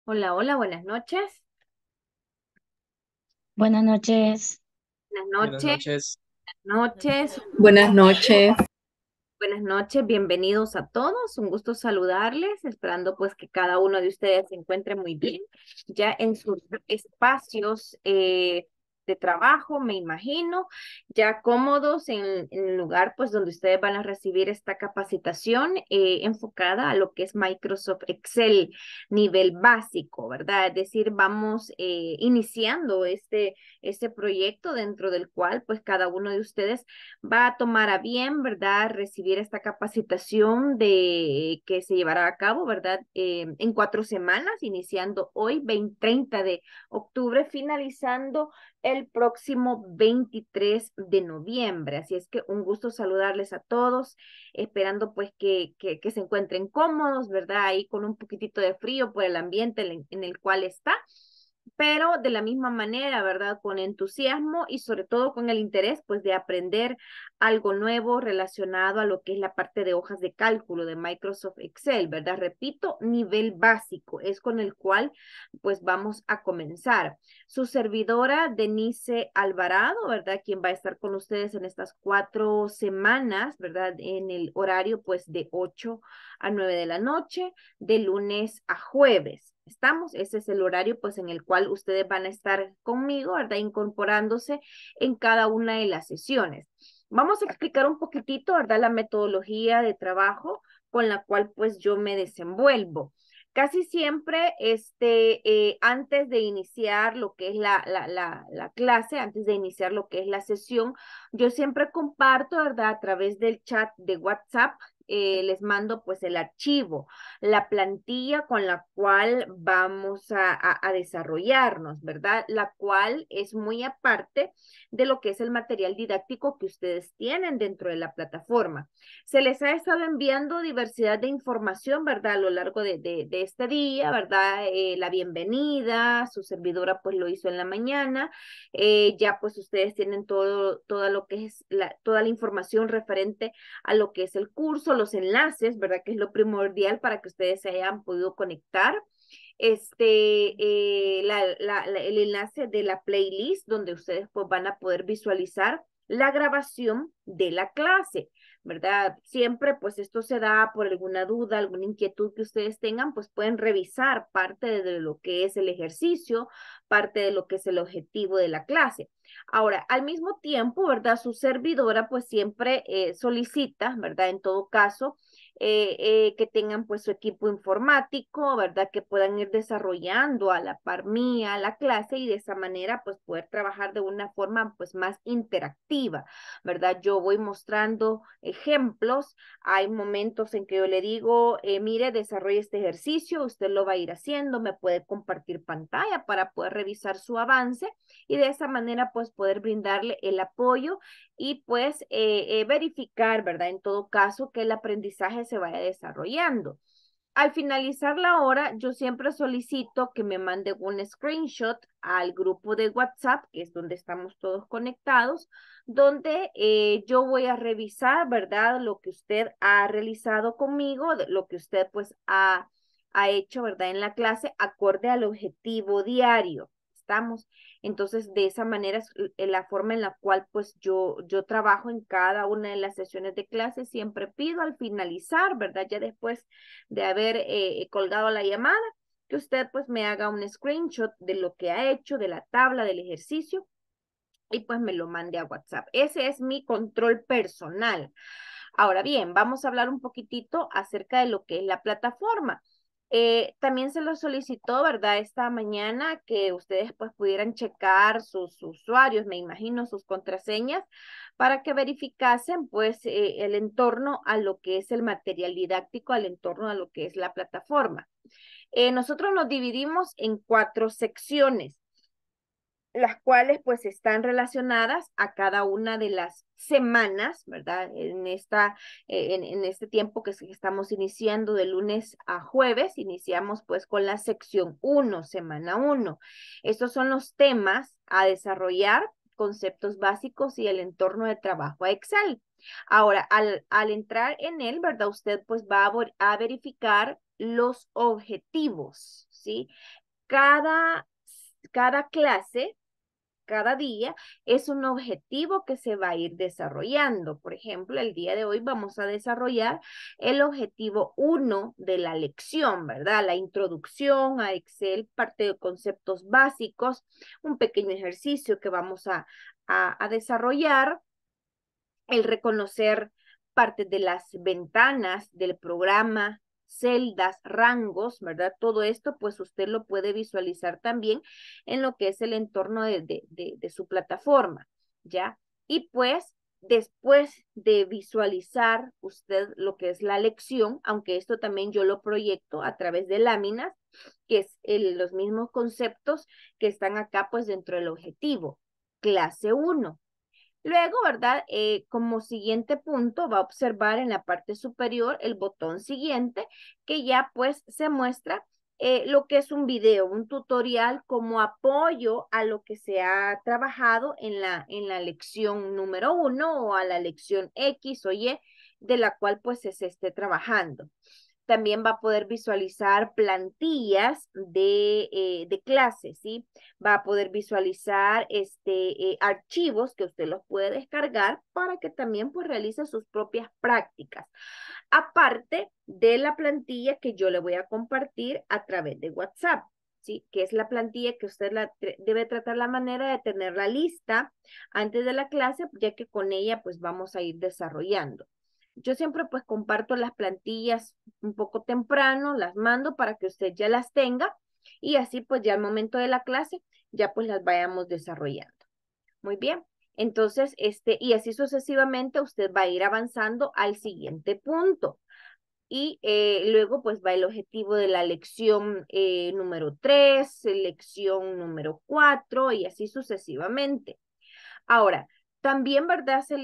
Hola, hola, buenas noches. Buenas noches. Buenas Buenas noches, noches. noches, Buenas noches. buenas noches, bienvenidos a todos. Un gusto saludarles, esperando pues que cada uno de ustedes se encuentre muy bien, ya en sus espacios de trabajo, me imagino, ya cómodos en el lugar pues donde ustedes van a recibir esta capacitación enfocada a lo que es Microsoft Excel nivel básico, ¿verdad? Es decir, vamos iniciando este proyecto dentro del cual pues cada uno de ustedes va a tomar a bien, ¿verdad? Recibir esta capacitación de que se llevará a cabo, ¿verdad? En 4 semanas, iniciando hoy, 30 de octubre, finalizando el próximo 23 de noviembre. Así es que un gusto saludarles a todos, esperando pues que se encuentren cómodos, ¿verdad? Ahí con un poquitito de frío por el ambiente en el cual está, pero de la misma manera, ¿verdad? Con entusiasmo y sobre todo con el interés, pues, de aprender algo nuevo relacionado a lo que es la parte de hojas de cálculo de Microsoft Excel, ¿verdad? Repito, nivel básico es con el cual, pues, vamos a comenzar. Su servidora, Denise Alvarado, ¿verdad? Quien va a estar con ustedes en estas 4 semanas, ¿verdad? En el horario, pues, de 8 a 9 de la noche, de lunes a jueves. ¿Estamos? Ese es el horario pues en el cual ustedes van a estar conmigo, ¿verdad? Incorporándose en cada una de las sesiones. Vamos a explicar un poquitito, ¿verdad? La metodología de trabajo con la cual pues yo me desenvuelvo. Casi siempre, antes de iniciar lo que es la clase, antes de iniciar lo que es la sesión, yo siempre comparto, ¿verdad? A través del chat de WhatsApp, les mando pues el archivo, la plantilla con la cual vamos a desarrollarnos, ¿verdad? La cual es muy aparte de lo que es el material didáctico que ustedes tienen dentro de la plataforma. Se les ha estado enviando diversidad de información, ¿verdad? A lo largo de este día, ¿verdad? La bienvenida, su servidora pues lo hizo en la mañana, ya pues ustedes tienen todo lo que es toda la información referente a lo que es el curso, los enlaces, ¿verdad? Que es lo primordial para que ustedes se hayan podido conectar. El enlace de la playlist donde ustedes pues van a poder visualizar la grabación de la clase, ¿verdad? Siempre pues esto se da por alguna duda, alguna inquietud que ustedes tengan, pues pueden revisar parte de lo que es el ejercicio, parte de lo que es el objetivo de la clase. Ahora, al mismo tiempo, ¿verdad? Su servidora pues siempre solicita, ¿verdad? En todo caso, que tengan pues su equipo informático, ¿verdad? Que puedan ir desarrollando a la par mía la clase y de esa manera pues poder trabajar de una forma pues más interactiva, ¿verdad? Yo voy mostrando ejemplos, hay momentos en que yo le digo, mire, desarrolle este ejercicio, usted lo va a ir haciendo, me puede compartir pantalla para poder revisar su avance y de esa manera pues poder brindarle el apoyo y pues verificar, ¿verdad? En todo caso, que el aprendizaje se vaya desarrollando. Al finalizar la hora, yo siempre solicito que me mande un screenshot al grupo de WhatsApp, que es donde estamos todos conectados, donde yo voy a revisar, ¿verdad? Lo que usted ha realizado conmigo, lo que usted pues ha hecho, ¿verdad? En la clase, acorde al objetivo diario. ¿Estamos? Entonces, de esa manera es la forma en la cual pues yo trabajo en cada una de las sesiones de clase. Siempre pido al finalizar, ¿verdad? Ya después de haber colgado la llamada, que usted pues me haga un screenshot de lo que ha hecho, de la tabla, del ejercicio y pues me lo mande a WhatsApp. Ese es mi control personal. Ahora bien, vamos a hablar un poquitito acerca de lo que es la plataforma. También se lo solicitó, ¿verdad? Esta mañana que ustedes pues pudieran checar sus usuarios, me imagino, sus contraseñas, para que verificasen pues el entorno a lo que es el material didáctico, al entorno a lo que es la plataforma. Nosotros nos dividimos en 4 secciones, las cuales pues están relacionadas a cada una de las semanas, ¿verdad? En este tiempo que estamos iniciando de lunes a jueves, iniciamos pues con la sección 1, semana 1. Estos son los temas a desarrollar, conceptos básicos y el entorno de trabajo a Excel. Ahora, al entrar en él, ¿verdad? Usted pues va a verificar los objetivos, ¿sí? cada clase, cada día, es un objetivo que se va a ir desarrollando. Por ejemplo, el día de hoy vamos a desarrollar el objetivo 1 de la lección, ¿verdad? La introducción a Excel, parte de conceptos básicos, un pequeño ejercicio que vamos a desarrollar, el reconocer partes de las ventanas del programa, celdas, rangos, ¿verdad? Todo esto, pues usted lo puede visualizar también en lo que es el entorno de su plataforma, ¿ya? Y pues después de visualizar usted lo que es la lección, aunque esto también yo lo proyecto a través de láminas, que es los mismos conceptos que están acá pues dentro del objetivo. Clase 1. Luego, ¿verdad? Como siguiente punto va a observar en la parte superior el botón siguiente, que ya pues se muestra lo que es un video, un tutorial como apoyo a lo que se ha trabajado en la lección número 1 o a la lección X o Y de la cual pues se esté trabajando. También va a poder visualizar plantillas de clases, ¿sí? Va a poder visualizar archivos que usted los puede descargar para que también pues realice sus propias prácticas. Aparte de la plantilla que yo le voy a compartir a través de WhatsApp, ¿sí? Que es la plantilla que usted debe tratar la manera de tenerla lista antes de la clase, ya que con ella pues vamos a ir desarrollando. Yo siempre pues comparto las plantillas un poco temprano, las mando para que usted ya las tenga y así pues ya al momento de la clase ya pues las vayamos desarrollando. Muy bien. Entonces, y así sucesivamente usted va a ir avanzando al siguiente punto. Y luego pues va el objetivo de la lección número 3, lección número 4 y así sucesivamente. Ahora, también, ¿verdad? Se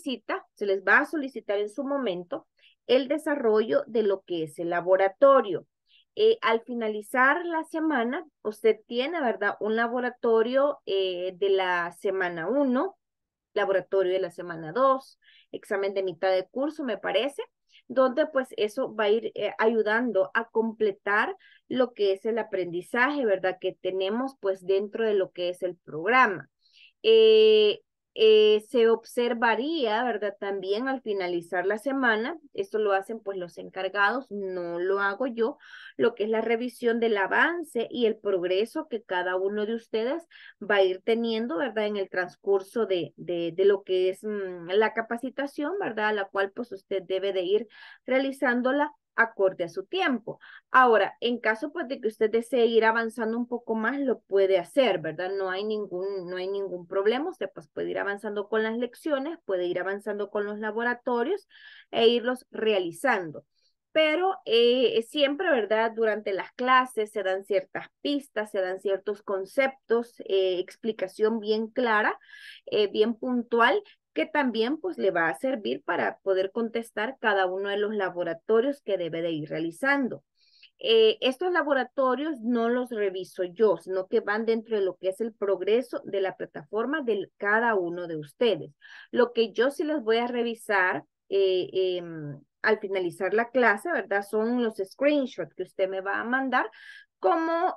les va a solicitar en su momento el desarrollo de lo que es el laboratorio. Al finalizar la semana, usted tiene, ¿verdad? Un laboratorio de la semana 1, laboratorio de la semana 2, examen de mitad de curso, me parece, donde pues eso va a ir ayudando a completar lo que es el aprendizaje, ¿verdad? Que tenemos pues dentro de lo que es el programa. Eh, Se observaría, ¿verdad? También al finalizar la semana, esto lo hacen pues los encargados, no lo hago yo, lo que es la revisión del avance y el progreso que cada uno de ustedes va a ir teniendo, ¿verdad? En el transcurso de lo que es la capacitación, ¿verdad? A la cual pues usted debe de ir realizándola acorde a su tiempo. Ahora, en caso pues de que usted desee ir avanzando un poco más, lo puede hacer, ¿verdad? No hay ningún problema. Usted pues puede ir avanzando con las lecciones, puede ir avanzando con los laboratorios e irlos realizando. Pero siempre, ¿verdad? Durante las clases se dan ciertas pistas, se dan ciertos conceptos, explicación bien clara, bien puntual, que también pues le va a servir para poder contestar cada uno de los laboratorios que debe de ir realizando. Estos laboratorios no los reviso yo, sino que van dentro de lo que es el progreso de la plataforma de cada uno de ustedes. Lo que yo sí les voy a revisar al finalizar la clase, ¿verdad? Son los screenshots que usted me va a mandar como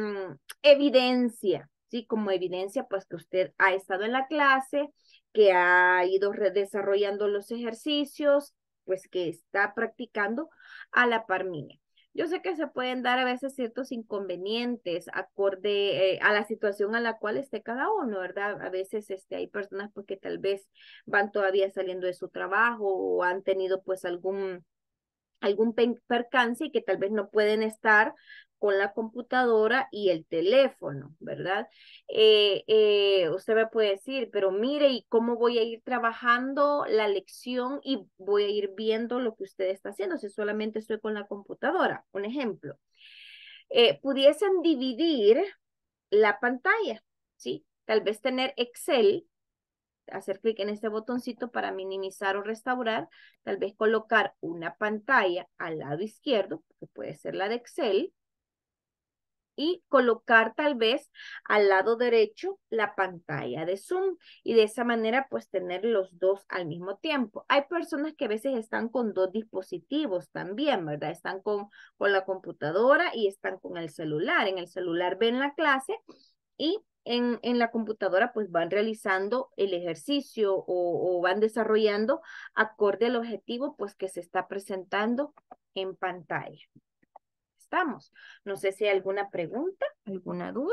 evidencia, ¿sí? Como evidencia, pues que usted ha estado en la clase, que ha ido desarrollando los ejercicios, pues que está practicando a la par mía. Yo sé que se pueden dar a veces ciertos inconvenientes acorde a la situación a la cual esté cada uno, ¿verdad? A veces hay personas pues que tal vez van todavía saliendo de su trabajo o han tenido pues algún percance y que tal vez no pueden estar con la computadora y el teléfono, ¿verdad? Usted me puede decir, pero mire, ¿y cómo voy a ir trabajando la lección y voy a ir viendo lo que usted está haciendo si solamente estoy con la computadora? Un ejemplo. Pudiesen dividir la pantalla, ¿sí? Tal vez tener Excel, hacer clic en este botoncito para minimizar o restaurar, tal vez colocar una pantalla al lado izquierdo, que puede ser la de Excel, y colocar tal vez al lado derecho la pantalla de Zoom y de esa manera pues tener los dos al mismo tiempo. Hay personas que a veces están con dos dispositivos también, ¿verdad? Están con la computadora y están con el celular. En el celular ven la clase y en la computadora pues van realizando el ejercicio o van desarrollando acorde al objetivo pues que se está presentando en pantalla. Estamos. No sé si hay alguna pregunta, alguna duda.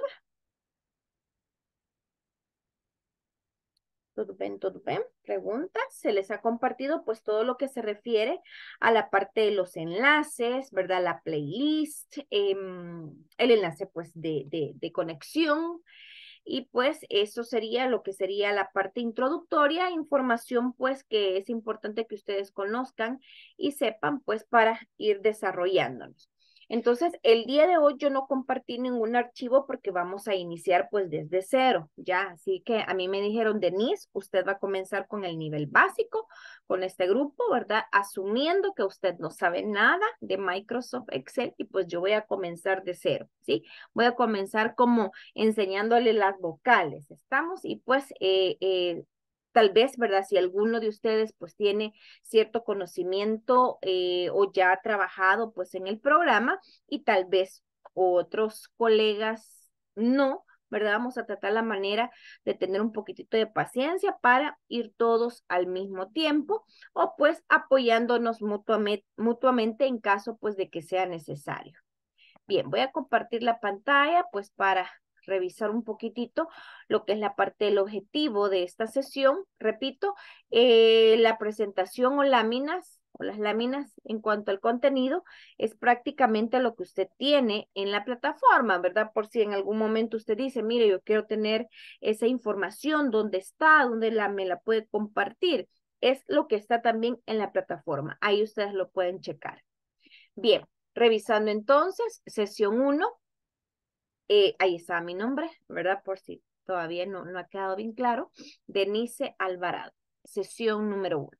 ¿Todo bien? ¿Todo bien? Preguntas. Se les ha compartido pues todo lo que se refiere a la parte de los enlaces, ¿verdad? La playlist, el enlace pues de conexión. Y pues eso sería lo que sería la parte introductoria, información pues que es importante que ustedes conozcan y sepan pues para ir desarrollándonos. Entonces, el día de hoy yo no compartí ningún archivo porque vamos a iniciar pues desde cero, ya. Así que a mí me dijeron, Denise, usted va a comenzar con el nivel básico, con este grupo, ¿verdad? Asumiendo que usted no sabe nada de Microsoft Excel y pues yo voy a comenzar de cero, ¿sí? Voy a comenzar como enseñándole las vocales, ¿estamos? Y pues tal vez, ¿verdad? Si alguno de ustedes pues tiene cierto conocimiento o ya ha trabajado pues en el programa y tal vez otros colegas no, ¿verdad? Vamos a tratar la manera de tener un poquitito de paciencia para ir todos al mismo tiempo o pues apoyándonos mutuamente en caso pues de que sea necesario. Bien, voy a compartir la pantalla pues para revisar un poquitito lo que es la parte del objetivo de esta sesión. Repito, la presentación o láminas o las láminas en cuanto al contenido es prácticamente lo que usted tiene en la plataforma, ¿verdad? Por si en algún momento usted dice, mire, yo quiero tener esa información, ¿dónde está? ¿Dónde me la puede compartir? Es lo que está también en la plataforma. Ahí ustedes lo pueden checar. Bien, revisando entonces, sesión 1, ahí está mi nombre, ¿verdad? Por si todavía no ha quedado bien claro, Denise Alvarado, sesión número 1.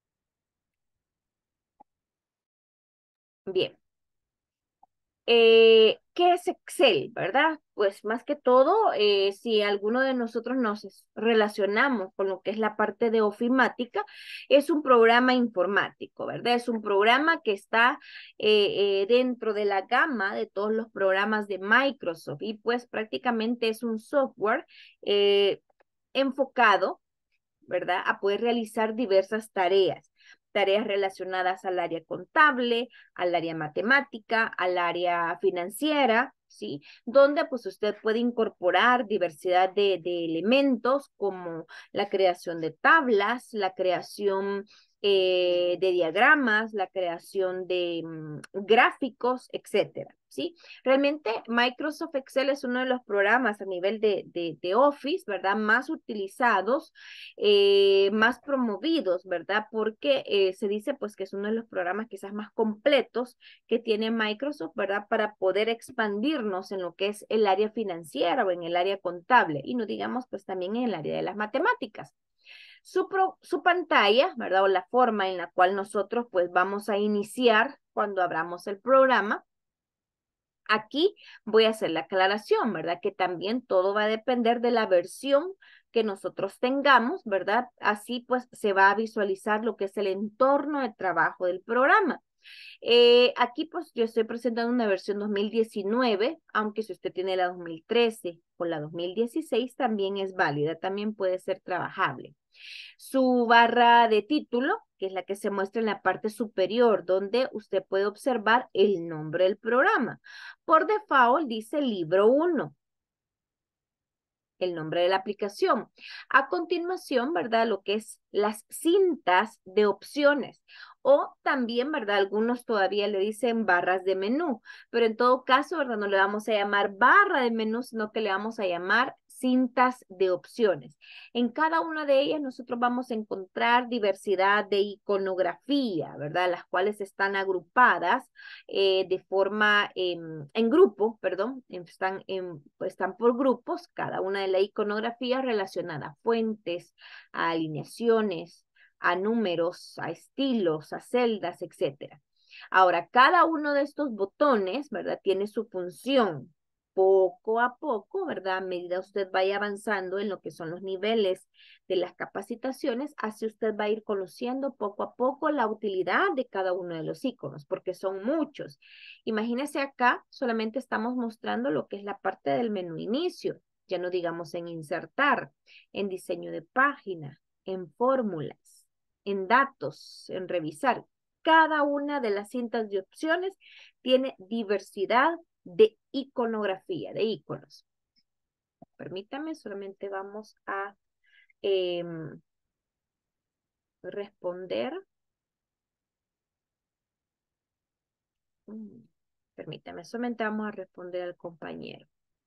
Bien, ¿qué es Excel, verdad? Pues más que todo, si alguno de nosotros nos relacionamos con lo que es la parte de ofimática, es un programa informático, ¿verdad? Es un programa que está dentro de la gama de todos los programas de Microsoft y pues prácticamente es un software enfocado, ¿verdad? A poder realizar diversas tareas relacionadas al área contable, al área matemática, al área financiera, ¿sí? Donde pues usted puede incorporar diversidad de elementos como la creación de tablas, la creación de diagramas, la creación de gráficos, etcétera, ¿sí? Realmente Microsoft Excel es uno de los programas a nivel de Office, ¿verdad? Más utilizados, más promovidos, ¿verdad? Porque se dice pues que es uno de los programas quizás más completos que tiene Microsoft, ¿verdad? Para poder expandirnos en lo que es el área financiera o en el área contable y no digamos pues también en el área de las matemáticas. Su pantalla, ¿verdad? O la forma en la cual nosotros pues vamos a iniciar cuando abramos el programa. Aquí voy a hacer la aclaración, ¿verdad? Que también todo va a depender de la versión que nosotros tengamos, ¿verdad? Así pues se va a visualizar lo que es el entorno de trabajo del programa. Aquí pues yo estoy presentando una versión 2019, aunque si usted tiene la 2013 o la 2016 también es válida, también puede ser trabajable. Su barra de título, que es la que se muestra en la parte superior, donde usted puede observar el nombre del programa. Por default dice libro 1, el nombre de la aplicación. A continuación, ¿verdad? Lo que es las cintas de opciones. O también, ¿verdad? Algunos todavía le dicen barras de menú, pero en todo caso, ¿verdad? No le vamos a llamar barra de menú, sino que le vamos a llamar cintas de opciones. En cada una de ellas nosotros vamos a encontrar diversidad de iconografía, ¿verdad? Las cuales están agrupadas de forma en grupo, perdón, están por grupos, cada una de la iconografía relacionada a fuentes, a alineaciones, a números, a estilos, a celdas, etcétera. Ahora, cada uno de estos botones, ¿verdad? Tiene su función. poco a poco, ¿verdad? A medida usted vaya avanzando en lo que son los niveles de las capacitaciones, así usted va a ir conociendo poco a poco la utilidad de cada uno de los iconos, porque son muchos. Imagínese acá, solamente estamos mostrando lo que es la parte del menú inicio, ya no digamos en insertar, en diseño de página, en fórmulas, en datos, en revisar. Cada una de las cintas de opciones tiene diversidad de iconografía, de iconos. Permítame, solamente vamos a responder. Permítame, solamente vamos a responder al compañero.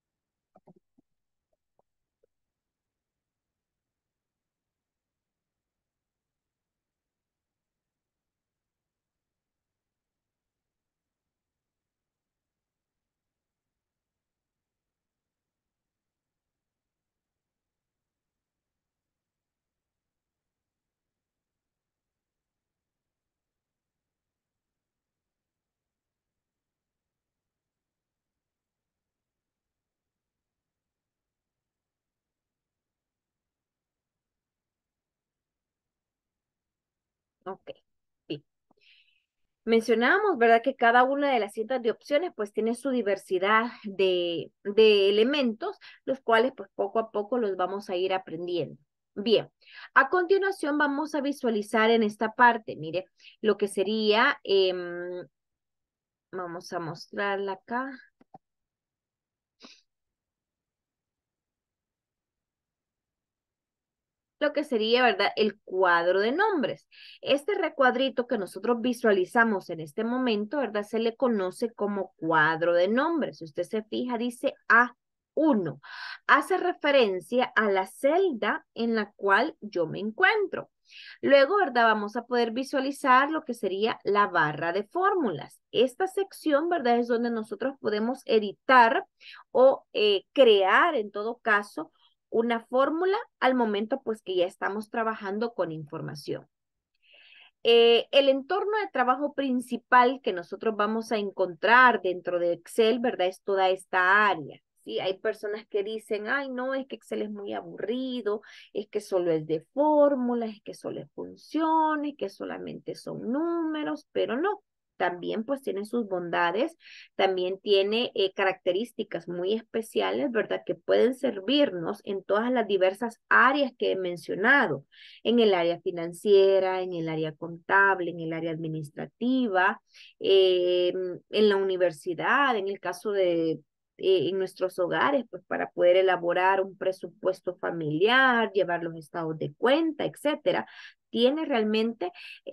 Ok, bien. Mencionábamos, ¿verdad? Que cada una de las cintas de opciones pues tiene su diversidad de elementos, los cuales pues poco a poco los vamos a ir aprendiendo. Bien, a continuación vamos a visualizar en esta parte, mire, lo que sería, vamos a mostrarla acá. Lo que sería, ¿verdad? El cuadro de nombres. Este recuadrito que nosotros visualizamos en este momento, ¿verdad? Se le conoce como cuadro de nombres. Si usted se fija, dice A1. Hace referencia a la celda en la cual yo me encuentro. Luego, ¿verdad? Vamos a poder visualizar lo que sería la barra de fórmulas. Esta sección, ¿verdad? Es donde nosotros podemos editar o crear, en todo caso, una fórmula al momento pues que ya estamos trabajando con información. El entorno de trabajo principal que nosotros vamos a encontrar dentro de Excel, ¿verdad? Es toda esta área. ¿Sí? Hay personas que dicen, ay, no, es que Excel es muy aburrido, es que solo es de fórmulas, es que solo es funciones, que solamente son números, pero no. También pues tiene sus bondades, también tiene características muy especiales, ¿verdad? Que pueden servirnos en todas las diversas áreas que he mencionado, en el área financiera, en el área contable, en el área administrativa, en la universidad, en el caso de en nuestros hogares, pues para poder elaborar un presupuesto familiar, llevar los estados de cuenta, etcétera, tiene realmente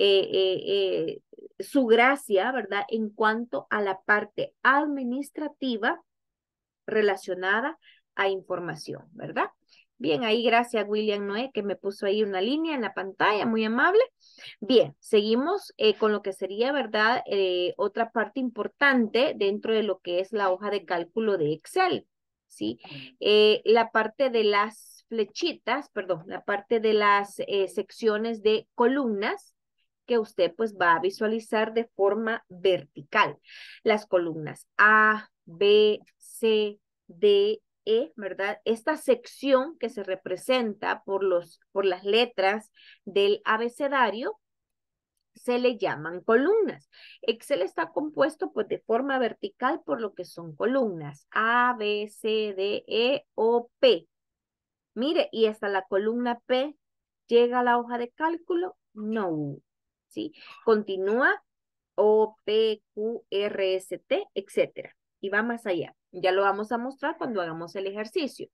su gracia, ¿verdad? En cuanto a la parte administrativa relacionada a información, ¿verdad? Bien, ahí gracias William Noé que me puso ahí una línea en la pantalla, muy amable. Bien, seguimos con lo que sería, ¿verdad? Otra parte importante dentro de lo que es la hoja de cálculo de Excel, ¿sí? La parte de las flechitas, perdón, la parte de las secciones de columnas que usted pues va a visualizar de forma vertical. Las columnas A, B, C, D, E, ¿verdad? Esta sección que se representa por las letras del abecedario se le llaman columnas. Excel está compuesto pues de forma vertical por lo que son columnas A, B, C, D, E o P. Mire, y hasta la columna P llega a la hoja de cálculo, no, ¿sí? Continúa O, P, Q, R, S, T, etcétera. Y va más allá. Ya lo vamos a mostrar cuando hagamos el ejercicio.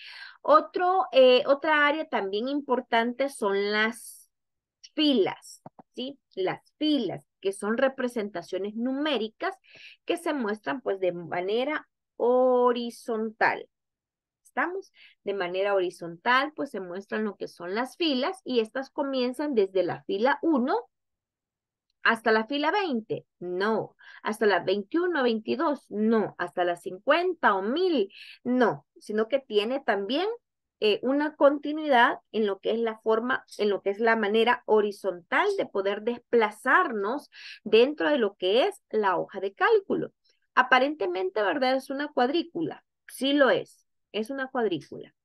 Otra área también importante son las filas, ¿sí? Las filas, que son representaciones numéricas que se muestran pues de manera horizontal. ¿Estamos? De manera horizontal, pues se muestran lo que son las filas y estas comienzan desde la fila 1 hasta la fila 20, no. Hasta la 21, 22, no. Hasta las 50 o 1000, no. Sino que tiene también una continuidad en lo que es la forma, en lo que es la manera horizontal de poder desplazarnos dentro de lo que es la hoja de cálculo. Aparentemente, ¿verdad? Es una cuadrícula. Sí lo es una cuadrícula.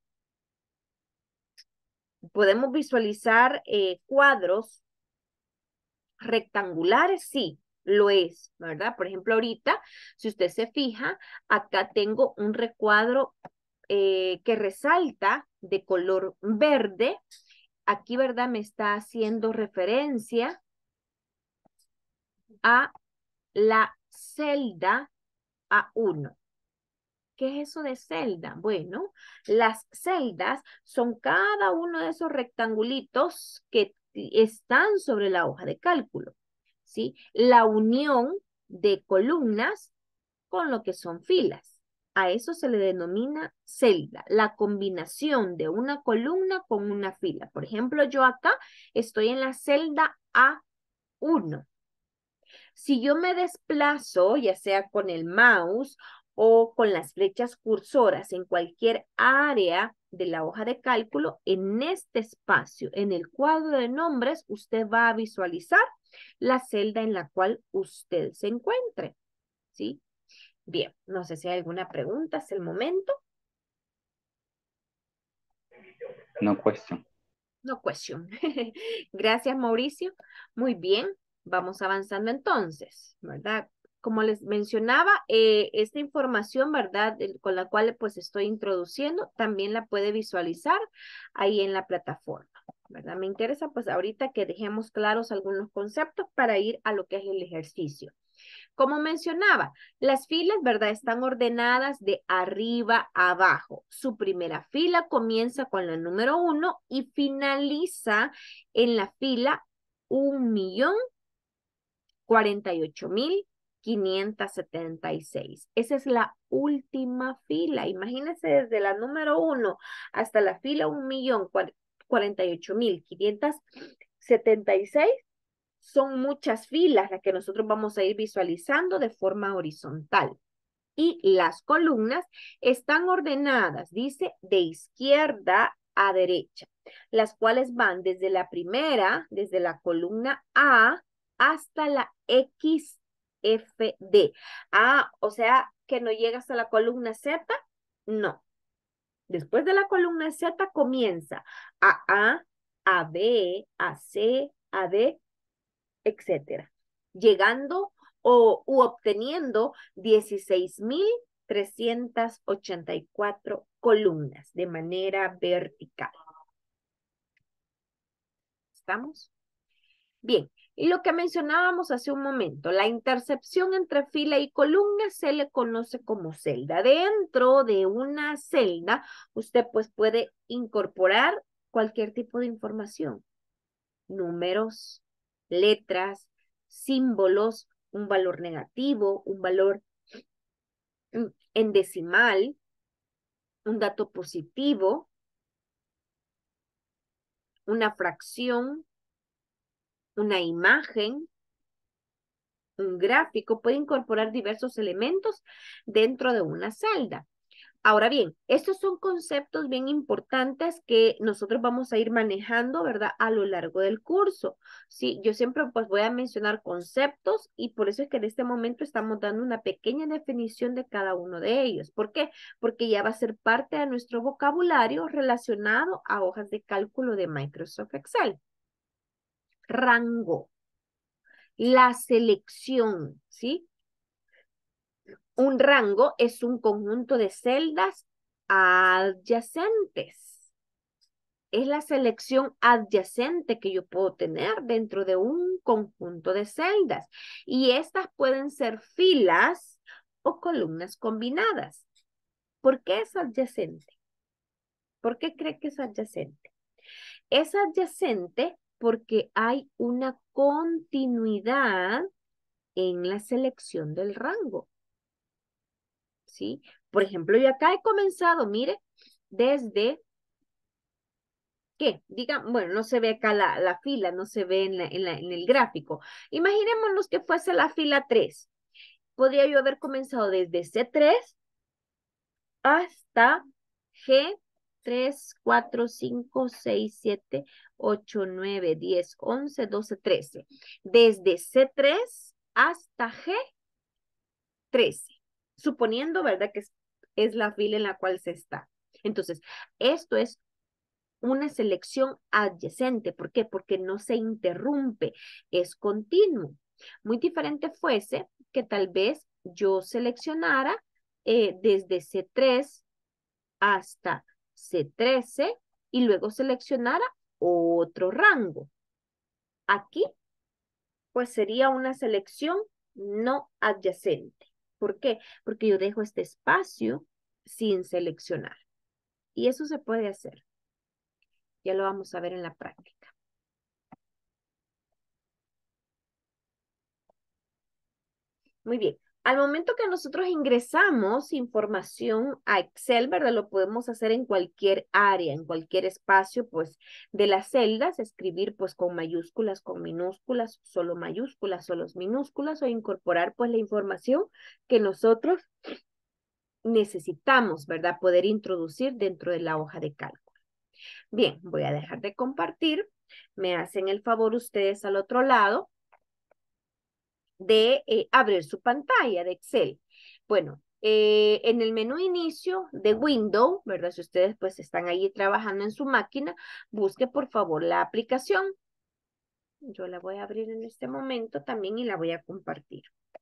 Podemos visualizar cuadros rectangulares, sí, lo es, ¿verdad? Por ejemplo, ahorita, si usted se fija, acá tengo un recuadro que resalta de color verde. Aquí, ¿verdad? Me está haciendo referencia a la celda A1. ¿Qué es eso de celda? Bueno, las celdas son cada uno de esos rectangulitos que están sobre la hoja de cálculo, ¿sí? La unión de columnas con lo que son filas. A eso se le denomina celda, la combinación de una columna con una fila. Por ejemplo, yo acá estoy en la celda A1. Si yo me desplazo, ya sea con el mouse o con las flechas cursoras en cualquier área de la hoja de cálculo, en este espacio, en el cuadro de nombres, usted va a visualizar la celda en la cual usted se encuentre, ¿sí? Bien, no sé si hay alguna pregunta hasta el momento. No question. No question. Gracias, Mauricio. Muy bien, vamos avanzando entonces, ¿verdad? Como les mencionaba, esta información, ¿verdad? Con la cual pues estoy introduciendo, también la puede visualizar ahí en la plataforma, ¿verdad? Me interesa pues ahorita que dejemos claros algunos conceptos para ir a lo que es el ejercicio. Como mencionaba, las filas, ¿verdad? Están ordenadas de arriba a abajo. Su primera fila comienza con la número 1 y finaliza en la fila 1.048.576. Esa es la última fila. Imagínense desde la número 1 hasta la fila 1.048.576. Son muchas filas las que nosotros vamos a ir visualizando de forma horizontal. Y las columnas están ordenadas, dice, de izquierda a derecha, las cuales van desde la primera, desde la columna A hasta la XFD. Ah, o sea, que no llega hasta la columna Z, no. Después de la columna Z comienza a B, a C, a D, etcétera, llegando u obteniendo 16.384 columnas de manera vertical. ¿Estamos? Bien, y lo que mencionábamos hace un momento, la intercepción entre fila y columna se le conoce como celda. Dentro de una celda, usted pues puede incorporar cualquier tipo de información, números, letras, símbolos, un valor negativo, un valor en decimal, un dato positivo, una fracción, una imagen, un gráfico, puede incorporar diversos elementos dentro de una celda. Ahora bien, estos son conceptos bien importantes que nosotros vamos a ir manejando, ¿verdad? A lo largo del curso. Sí, yo siempre pues voy a mencionar conceptos y por eso es que en este momento estamos dando una pequeña definición de cada uno de ellos. ¿Por qué? Porque ya va a ser parte de nuestro vocabulario relacionado a hojas de cálculo de Microsoft Excel. Rango. La selección, ¿sí? Un rango es un conjunto de celdas adyacentes. Es la selección adyacente que yo puedo tener dentro de un conjunto de celdas. Y estas pueden ser filas o columnas combinadas. ¿Por qué es adyacente? ¿Por qué cree que es adyacente? Es adyacente porque hay una continuidad en la selección del rango. ¿Sí? Por ejemplo, yo acá he comenzado, mire, desde, ¿qué? Digan, bueno, no se ve acá la fila, no se ve en el gráfico. Imaginémonos que fuese la fila 3. Podría yo haber comenzado desde C3 hasta G3, 4, 5, 6, 7, 8, 9, 10, 11, 12, 13. Desde C3 hasta G13. Suponiendo, ¿verdad? Que es la fila en la cual se está. Entonces, esto es una selección adyacente. ¿Por qué? Porque no se interrumpe, es continuo. Muy diferente fuese que tal vez yo seleccionara desde C3 hasta C13 y luego seleccionara otro rango. Aquí, pues sería una selección no adyacente. ¿Por qué? Porque yo dejo este espacio sin seleccionar. Y eso se puede hacer. Ya lo vamos a ver en la práctica. Muy bien. Al momento que nosotros ingresamos información a Excel, ¿verdad? Lo podemos hacer en cualquier área, en cualquier espacio, pues, de las celdas, escribir, pues, con mayúsculas, con minúsculas, solo mayúsculas, solo minúsculas, o incorporar, pues, la información que nosotros necesitamos, ¿verdad? Poder introducir dentro de la hoja de cálculo. Bien, voy a dejar de compartir. Me hacen el favor ustedes al otro lado de abrir su pantalla de Excel. Bueno, en el menú inicio de Windows, ¿verdad? Si ustedes pues están ahí trabajando en su máquina, busque por favor la aplicación. Yo la voy a abrir en este momento también y la voy a compartir.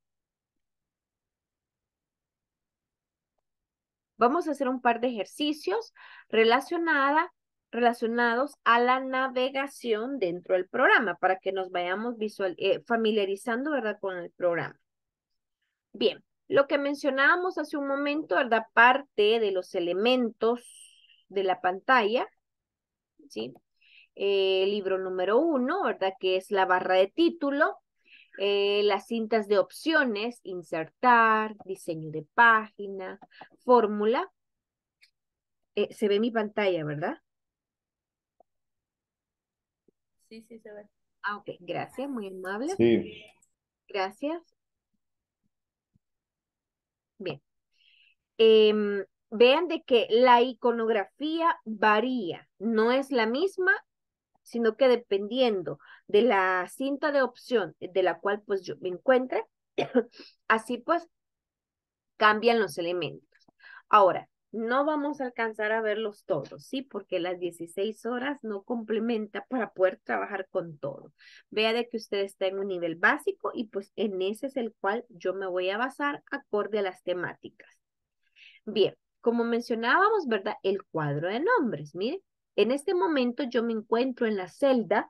Vamos a hacer un par de ejercicios relacionados a la navegación dentro del programa para que nos vayamos familiarizando, ¿verdad? Con el programa. Bien, lo que mencionábamos hace un momento, ¿verdad? Parte de los elementos de la pantalla, ¿sí? Libro número 1, ¿verdad? Que es la barra de título, las cintas de opciones, insertar, diseño de página, fórmula. Se ve mi pantalla, ¿verdad? Sí, sí se ve. Ah, ok, gracias, muy amable. Sí. Gracias. Bien. Vean de que la iconografía varía, no es la misma, sino que dependiendo de la cinta de opción de la cual pues yo me encuentre, así pues cambian los elementos. Ahora, no vamos a alcanzar a verlos todos, ¿sí? Porque las 16 horas no complementa para poder trabajar con todo. Vea de que usted está en un nivel básico y pues en ese es el cual yo me voy a basar acorde a las temáticas. Bien, como mencionábamos, ¿verdad? El cuadro de nombres, mire. En este momento yo me encuentro en la celda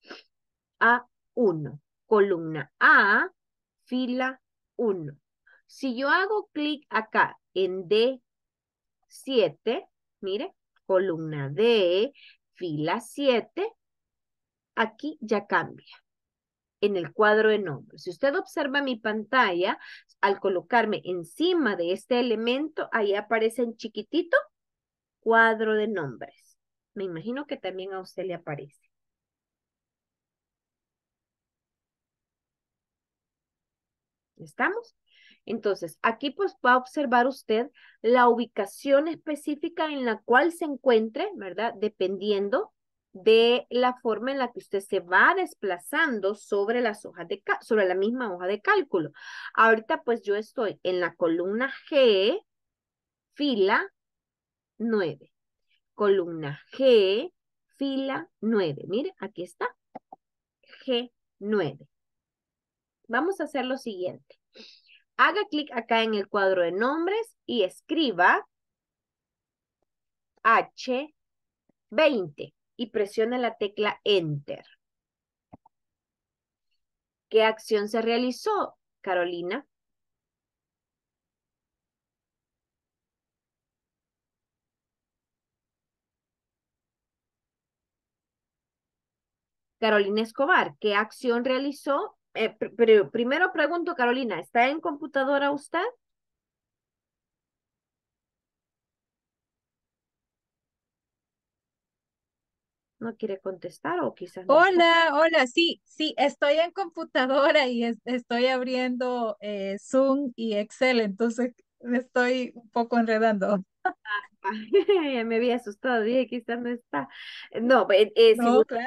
A1, columna A, fila 1. Si yo hago clic acá en D7, mire, columna D, fila 7, aquí ya cambia en el cuadro de nombres. Si usted observa mi pantalla, al colocarme encima de este elemento, ahí aparece en chiquitito cuadro de nombres. Me imagino que también a usted le aparece. ¿Estamos? Entonces, aquí pues va a observar usted la ubicación específica en la cual se encuentre, ¿verdad? Dependiendo de la forma en la que usted se va desplazando sobre las hojas sobre la misma hoja de cálculo. Ahorita pues yo estoy en la columna G, fila 9. Columna G, fila 9. Mire, aquí está. G9. Vamos a hacer lo siguiente. Haga clic acá en el cuadro de nombres y escriba H20 y presione la tecla Enter. ¿Qué acción se realizó, Carolina? Carolina Escobar, ¿qué acción realizó? Primero pregunto, Carolina, ¿está en computadora usted? ¿No quiere contestar o quizás no está? Hola, hola, sí, sí, estoy en computadora y estoy abriendo Zoom y Excel, entonces me estoy un poco enredando. Ya me había asustado, dije, quizás no está. No, si No, claro.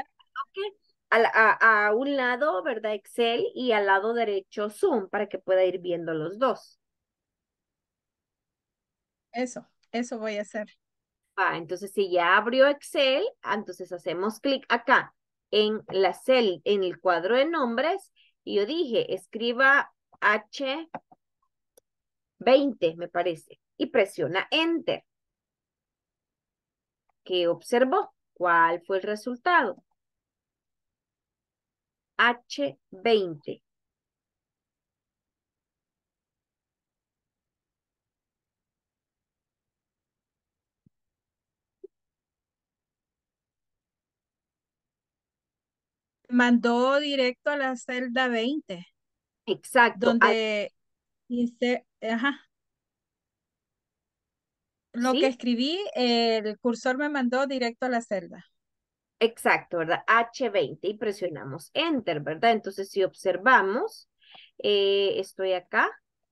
a un lado, ¿verdad? Excel y al lado derecho Zoom para que pueda ir viendo los dos. Eso voy a hacer. Entonces si ya abrió Excel, entonces hacemos clic acá en la celda, en el cuadro de nombres, y yo dije, escriba H20, me parece, y presiona Enter. ¿Qué observó? ¿Cuál fue el resultado? H20. Mandó directo a la celda 20, Exacto. donde dice, ajá, lo que ¿Sí? escribí, el cursor me mandó directo a la celda. Exacto, ¿verdad? H20 y presionamos Enter, ¿verdad? Entonces, si observamos, estoy acá,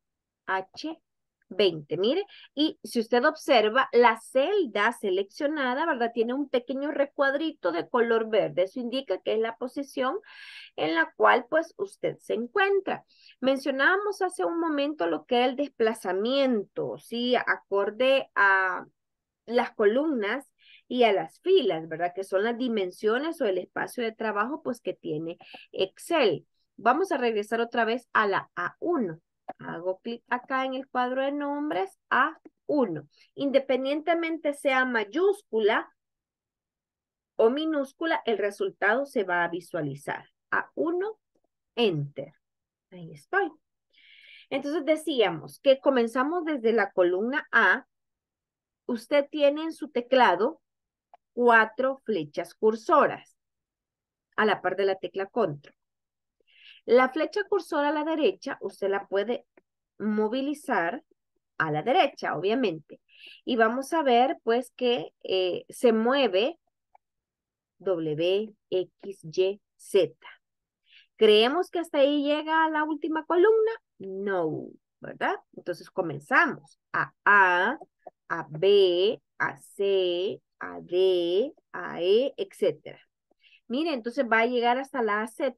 H20, mire, y si usted observa, la celda seleccionada, ¿verdad? Tiene un pequeño recuadrito de color verde. Eso indica que es la posición en la cual, pues, usted se encuentra. Mencionábamos hace un momento lo que era el desplazamiento, ¿sí? Acorde a las columnas y a las filas, ¿verdad? Que son las dimensiones o el espacio de trabajo, pues, que tiene Excel. Vamos a regresar otra vez a la A1. Hago clic acá en el cuadro de nombres, A1. Independientemente sea mayúscula o minúscula, el resultado se va a visualizar. A1, Enter. Ahí estoy. Entonces decíamos que comenzamos desde la columna A. Usted tiene en su teclado 4 flechas cursoras a la par de la tecla control. La flecha cursora a la derecha, usted la puede movilizar a la derecha, obviamente. Y vamos a ver, pues, que se mueve W, X, Y, Z. ¿Creemos que hasta ahí llega a la última columna? No, ¿verdad? Entonces comenzamos a B, a C, a D, a E, etcétera. Mire, entonces va a llegar hasta la Z.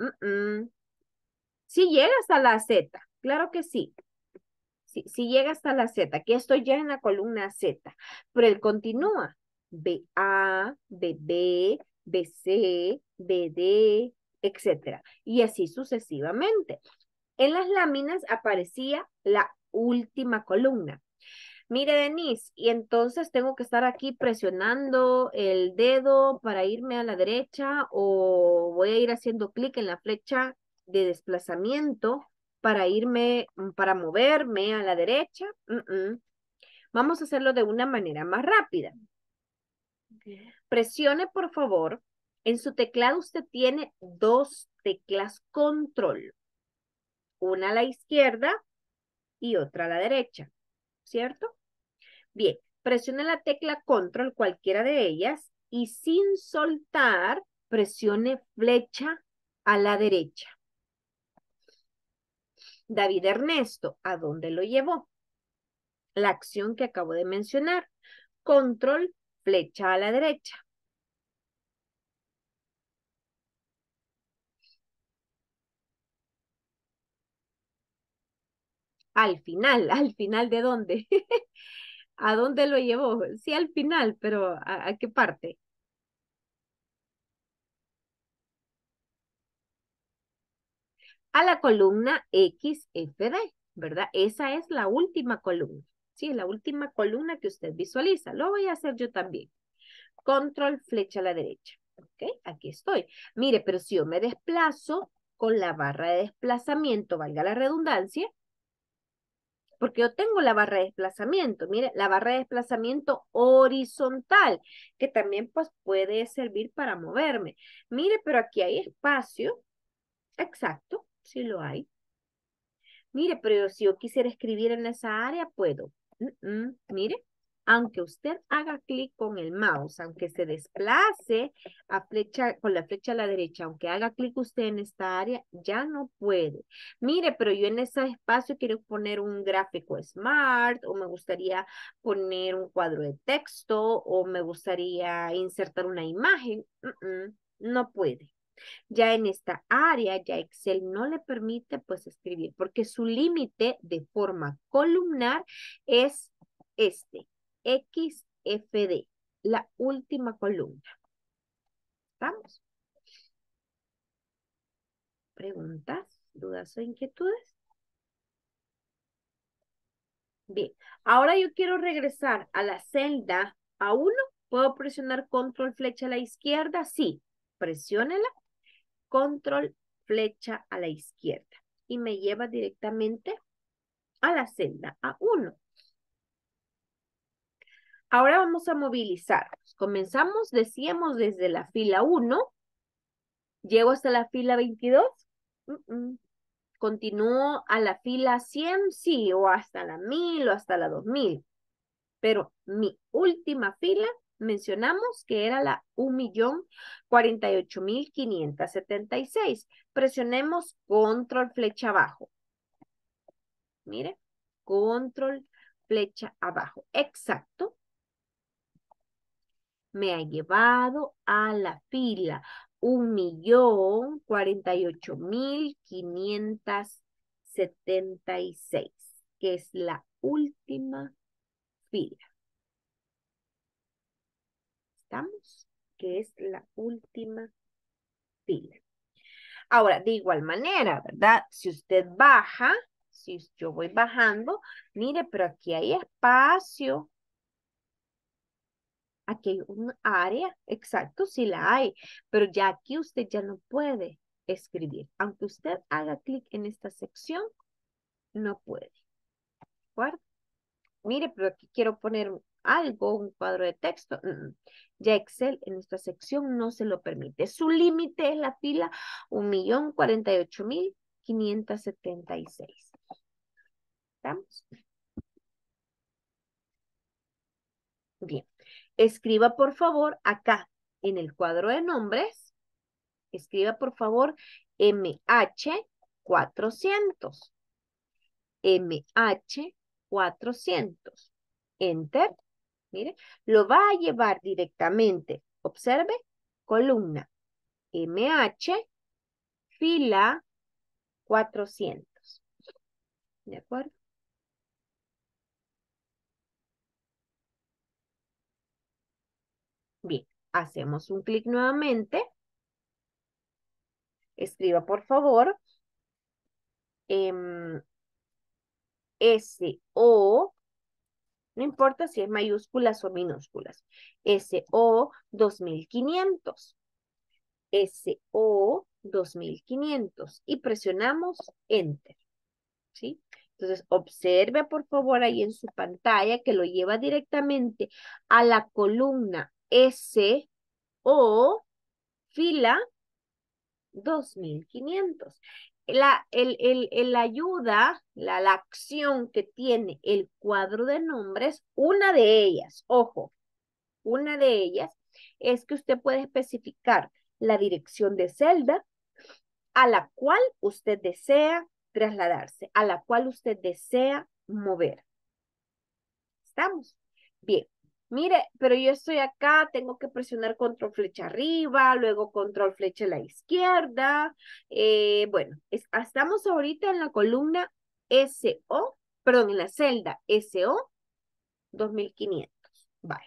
Sí llega hasta la Z, claro que sí. Sí llega hasta la Z. Aquí estoy ya en la columna Z, pero él continúa. BA, BB, BC, BD, etcétera. Y así sucesivamente. En las láminas aparecía la última columna. Mire, Denise, y entonces tengo que estar aquí presionando el dedo para irme a la derecha o voy a ir haciendo clic en la flecha de desplazamiento para irme, para moverme a la derecha. Vamos a hacerlo de una manera más rápida. Presione, por favor. En su teclado usted tiene 2 teclas control. Una a la izquierda y otra a la derecha, ¿cierto? Bien, presione la tecla control, cualquiera de ellas, y sin soltar, presione flecha a la derecha. David Ernesto, ¿a dónde lo llevó? La acción que acabo de mencionar. Control, flecha a la derecha. ¿al final de dónde? ¿A dónde lo llevó? Sí, al final, pero ¿a qué parte? A la columna XFD, ¿verdad? Esa es la última columna. Sí, es la última columna que usted visualiza. Lo voy a hacer yo también. Control, flecha a la derecha. ¿Ok? Aquí estoy. Mire, pero si yo me desplazo con la barra de desplazamiento, valga la redundancia, porque yo tengo la barra de desplazamiento, mire, la barra de desplazamiento horizontal, que también pues puede servir para moverme. Mire, pero aquí hay espacio, exacto, sí lo hay. Mire, pero si yo quisiera escribir en esa área, puedo. Mire, aunque usted haga clic con el mouse, aunque se desplace con la flecha a la derecha, aunque haga clic usted en esta área, ya no puede. Mire, pero yo en ese espacio quiero poner un gráfico Smart, o me gustaría poner un cuadro de texto, o me gustaría insertar una imagen. No puede. Ya en esta área, ya Excel no le permite pues escribir, porque su límite de forma columnar es XFD, la última columna. ¿Estamos? ¿Preguntas, dudas o inquietudes? Bien, ahora yo quiero regresar a la celda A1. ¿Puedo presionar control flecha a la izquierda? Sí, presiónela. Control flecha a la izquierda. Y me lleva directamente a la celda A1. Ahora vamos a movilizarnos. Comenzamos, decíamos, desde la fila 1. Llego hasta la fila 22. Continúo a la fila 100, sí, o hasta la 1000 o hasta la 2000. Pero mi última fila mencionamos que era la 1.048.576. Presionemos control flecha abajo. Mire, control flecha abajo. Exacto. Me ha llevado a la fila 1.048.576, que es la última fila. ¿Estamos? Que es la última fila. Ahora, de igual manera, ¿verdad? Si usted baja, si yo voy bajando, mire, pero aquí hay espacio. Aquí hay un área, exacto, sí la hay, pero ya aquí usted ya no puede escribir. Aunque usted haga clic en esta sección, no puede. ¿De acuerdo? Mire, pero aquí quiero poner algo, un cuadro de texto. Ya Excel en esta sección no se lo permite. Su límite es la fila 1.048.576. ¿Estamos? Bien. Escriba, por favor, acá en el cuadro de nombres, escriba, por favor, MH400. MH400. Enter. Mire, lo va a llevar directamente. Observe, columna MH, fila 400. ¿De acuerdo? Bien, hacemos un clic nuevamente. Escriba, por favor, SO, no importa si es mayúsculas o minúsculas, SO 2500. SO 2500 y presionamos Enter. ¿Sí? Entonces, observe por favor ahí en su pantalla que lo lleva directamente a la columna SO, fila 2500. La ayuda, la acción que tiene el cuadro de nombres, una de ellas, ojo, una de ellas es que usted puede especificar la dirección de celda a la cual usted desea trasladarse, a la cual usted desea mover. ¿Estamos? Bien. Mire, pero yo estoy acá, tengo que presionar control flecha arriba, luego control flecha a la izquierda. Bueno, estamos ahorita en la columna SO, perdón, en la celda SO 2500. Vale.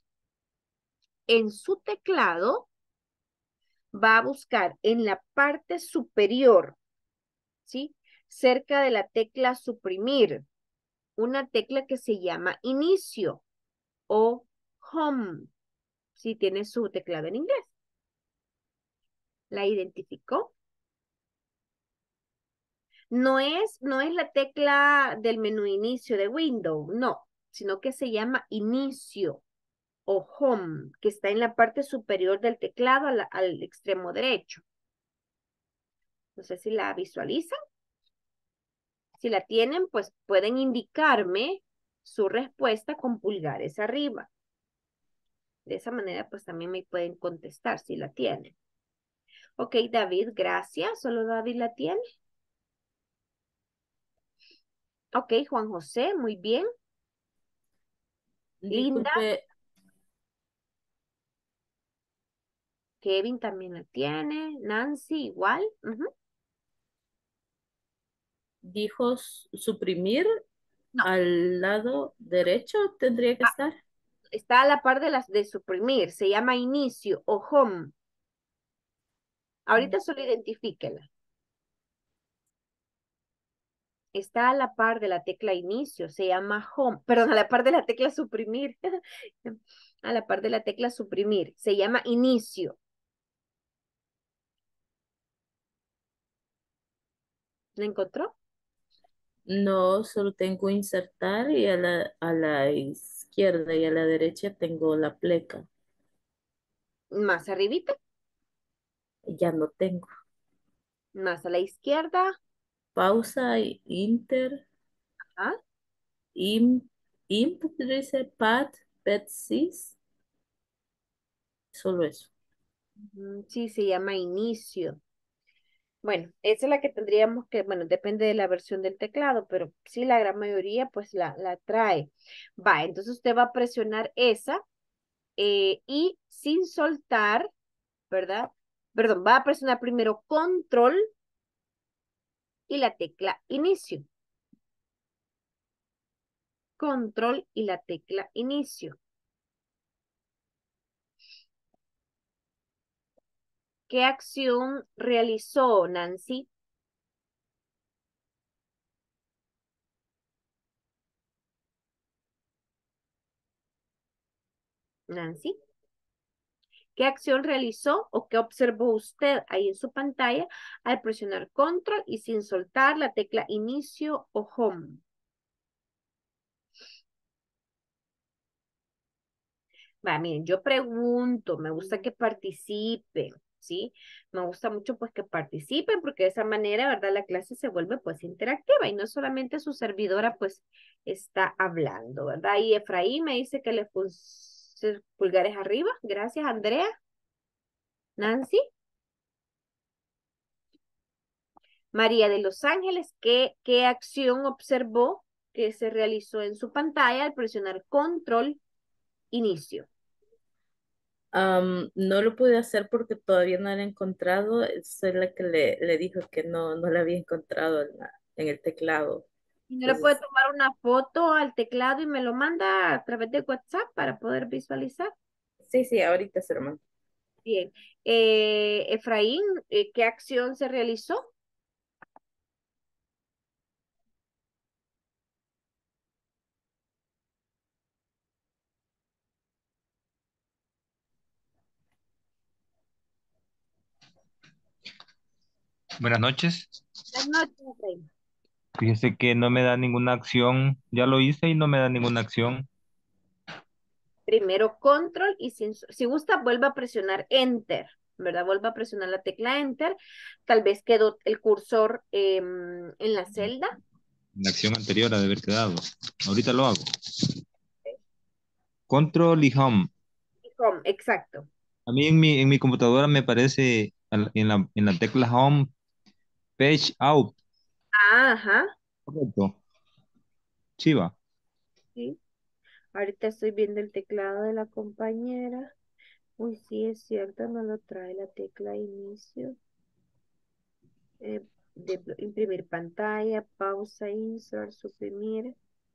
En su teclado va a buscar en la parte superior, ¿sí? Cerca de la tecla suprimir, una tecla que se llama inicio o home, si tiene su teclado en inglés. ¿La identificó? No es la tecla del menú inicio de Windows, no, sino que se llama inicio o home, que está en la parte superior del teclado al extremo derecho. No sé si la visualizan. Si la tienen, pues pueden indicarme su respuesta con pulgares arriba. De esa manera, pues también me pueden contestar si la tienen. Ok, David, gracias. ¿Solo David la tiene? Ok, Juan José, muy bien. Linda, Disculpe, Kevin también la tiene. Nancy, igual. dijo suprimir. No, Al lado derecho tendría que ah, estar. está a la par de las de suprimir. Se llama inicio o home. Ahorita solo identifíquela. Está a la par de la tecla inicio, se llama home, perdón, a la par de la tecla suprimir, a la par de la tecla suprimir, se llama inicio. ¿La encontró? No, solo tengo insertar y a la izquierda y a la derecha tengo la pleca. Más arribita, Ya no tengo. más a la izquierda, Pausa, inter, ¿ah? im, imp, dice pad, pet sys, solo eso. Sí, se llama inicio. Bueno, esa es la que tendríamos que, bueno, depende de la versión del teclado, pero sí, la gran mayoría pues la trae. Va, entonces usted va a presionar esa y sin soltar, ¿verdad? Perdón, va a presionar primero control y la tecla inicio. Control y la tecla inicio. ¿Qué acción realizó Nancy? Nancy. ¿Qué acción realizó o qué observó usted ahí en su pantalla al presionar control y sin soltar la tecla inicio o home? Va, miren, yo pregunto, me gusta que participen, ¿sí? Me gusta mucho pues que participen porque de esa manera, ¿verdad? La clase se vuelve pues interactiva y no solamente su servidora pues está hablando, ¿verdad? Y Efraín me dice que le puse pulgares arriba. Gracias, Andrea. Nancy. María de Los Ángeles, ¿qué acción observó que se realizó en su pantalla al presionar control inicio? No lo pude hacer porque todavía no la he encontrado. Soy la que le dijo que no la había encontrado en el teclado. ¿Y no le puede Entonces, tomar una foto al teclado y me lo manda a través de WhatsApp para poder visualizar? sí, sí, ahorita se lo mando. Bien. Efraín, ¿qué acción se realizó? Buenas noches. Buenas noches, Efraín. Fíjese que no me da ninguna acción. Ya lo hice y no me da ninguna acción. Primero control y si gusta vuelva a presionar enter, ¿verdad? Vuelva a presionar la tecla enter. Tal vez quedó el cursor en la celda. La acción anterior ha de haber quedado. Ahorita lo hago. Control y Home. Y home, exacto. A mí en mi computadora me parece en la tecla Home, Page Out. Ajá, Correcto. Chiva. sí. Ahorita estoy viendo el teclado de la compañera. Uy, sí, es cierto, no lo trae la tecla inicio. Imprimir pantalla, pausa, insert, suprimir.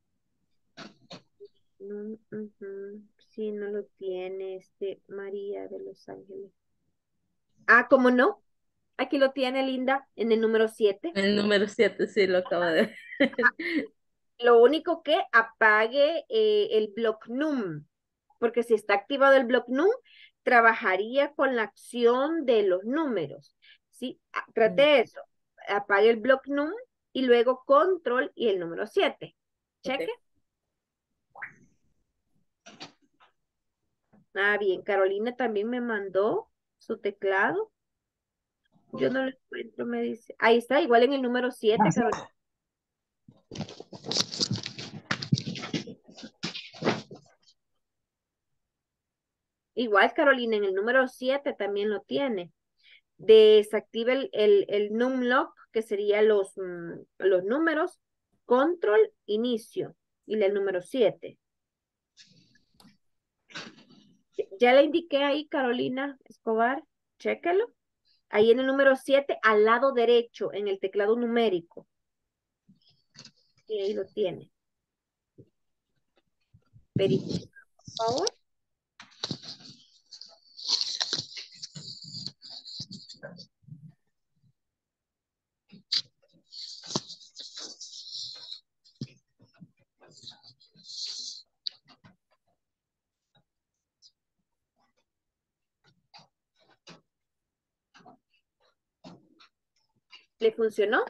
No, ujú. Sí, no lo tiene María de Los Ángeles. Ah, ¿cómo no? Aquí lo tiene, Linda, en el número 7. El número 7 sí lo acabo de ver. Lo único que apague el block num, porque si está activado el block num, trabajaría con la acción de los números. ¿Sí? Trate eso. Apague el block num y luego control y el número 7. Ok. Cheque. Ah, bien. Carolina también me mandó su teclado. Yo no lo encuentro, me dice. Ahí está, igual en el número 7, Carolina. Igual, Carolina, en el número 7 también lo tiene. Desactiva el numlock, que sería los números, control, inicio, y el número 7. Ya le indiqué ahí, Carolina Escobar, chécalo. Ahí en el número 7 al lado derecho, en el teclado numérico. Y ahí lo tiene. Verifica, por favor. ¿Le funcionó?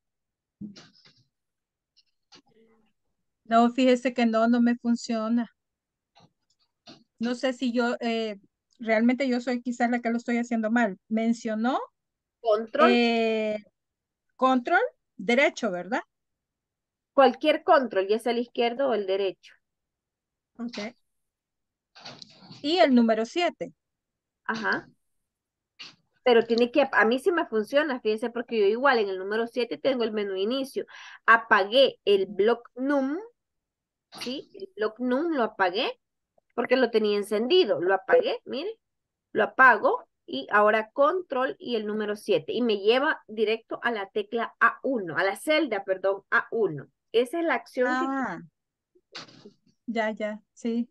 No, fíjese que no, no me funciona. No sé si yo, realmente yo soy quizás la que lo estoy haciendo mal. Mencionó Control. eh, control derecho, ¿verdad? Cualquier control, ya sea el izquierdo o el derecho. Ok. Y el número 7. Ajá. Pero tiene que, a mí sí me funciona, fíjense, porque yo igual en el número 7 tengo el menú inicio. Apagué el block num, ¿sí? El block num lo apagué porque lo tenía encendido. Lo apagué, mire, lo apago y ahora control y el número 7 y me lleva directo a la tecla A1, a la celda, perdón, A1. Esa es la acción que Ah, ya, sí.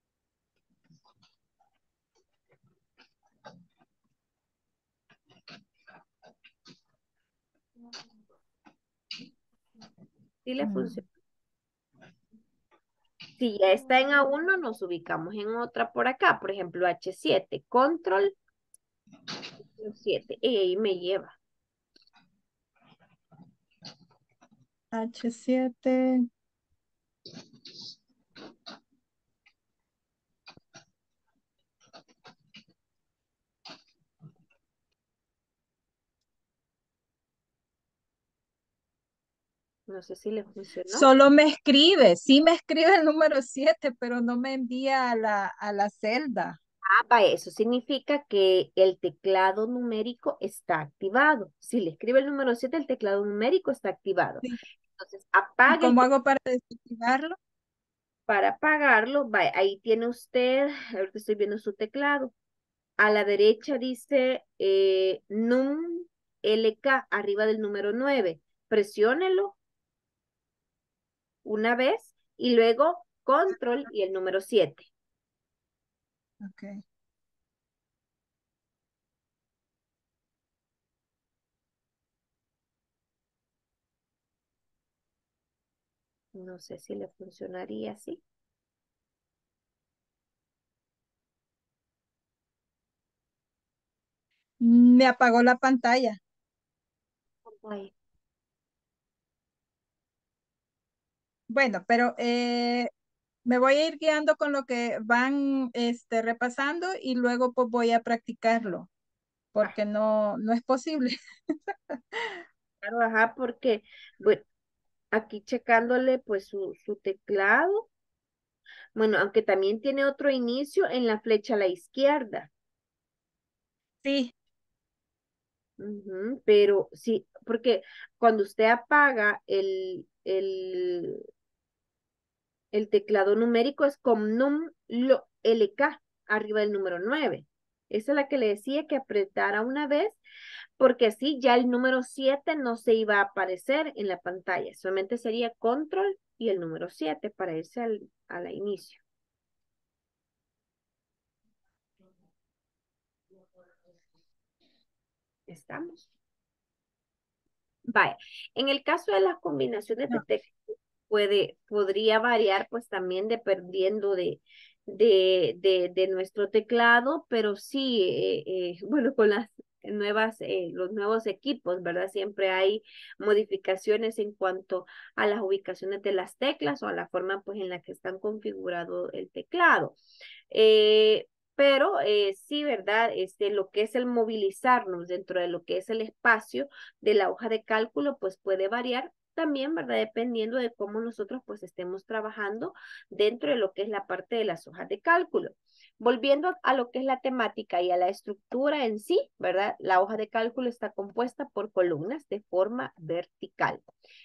sí le Mm. funciona. Si ya está en A1, nos ubicamos en otra por acá, por ejemplo, H7, control 7, y ahí me lleva. H7. No sé si le funcionó. Solo me escribe, sí me escribe el número 7, pero no me envía a la celda. Ah, eso significa que el teclado numérico está activado. Si le escribe el número 7, el teclado numérico está activado. Sí. Entonces, ¿Y apague el cómo hago para desactivarlo? para apagarlo. Ahí tiene usted, ahorita estoy viendo su teclado. A la derecha dice num LK, arriba del número 9. Presiónelo una vez y luego control y el número 7. Ok. No sé si le funcionaría así. Me apagó la pantalla. Ay, Bueno, pero me voy a ir guiando con lo que van repasando y luego pues voy a practicarlo, ah, porque no es posible. claro, ajá, porque, bueno, aquí checándole pues su teclado. Bueno, aunque también tiene otro inicio en la flecha a la izquierda. Sí, Ujú, pero sí, porque cuando usted apaga el teclado numérico es con num LK arriba del número 9. Esa es la que le decía que apretara una vez, porque así ya el número 7 no se iba a aparecer en la pantalla, solamente sería control y el número 7 para irse al inicio. ¿Estamos? Vaya, en el caso de las combinaciones de no. texto, podría variar pues también dependiendo de nuestro teclado, pero sí, bueno, con las los nuevos equipos, ¿verdad? Siempre hay modificaciones en cuanto a las ubicaciones de las teclas o a la forma pues en la que están configurado el teclado. Pero sí, ¿verdad? Lo que es el movilizarnos dentro de lo que es el espacio de la hoja de cálculo, pues puede variar también, ¿verdad? Dependiendo de cómo nosotros pues estemos trabajando dentro de lo que es la parte de las hojas de cálculo. Volviendo a lo que es la temática y a la estructura en sí, ¿verdad? La hoja de cálculo está compuesta por columnas de forma vertical,